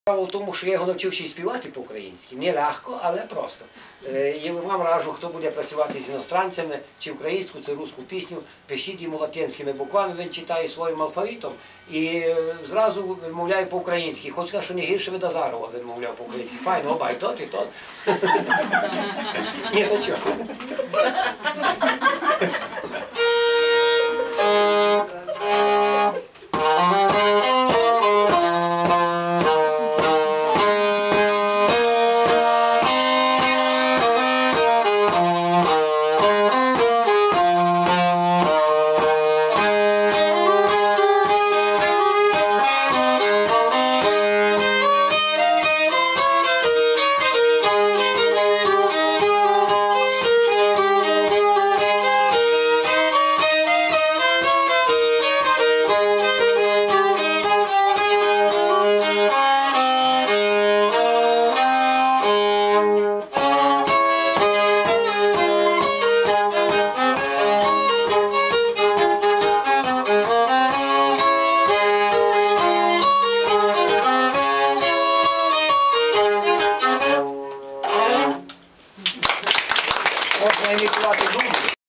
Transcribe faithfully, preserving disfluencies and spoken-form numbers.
Справа в тому, що я його навчився і співати по-українськи. Не легко, але просто. Я вам раджу, хто буде працювати з іностранцями, чи українську, чи русську пісню, пишіть йому латинськими буквами, він читає своїм алфавітом і зразу вимовляє по-українськи. Хочу сказати, що не гірше від Азарова вимовляв по-українськи. Файно, оба, і тот, і тот. Ні, то чого. Можна імітувати думку.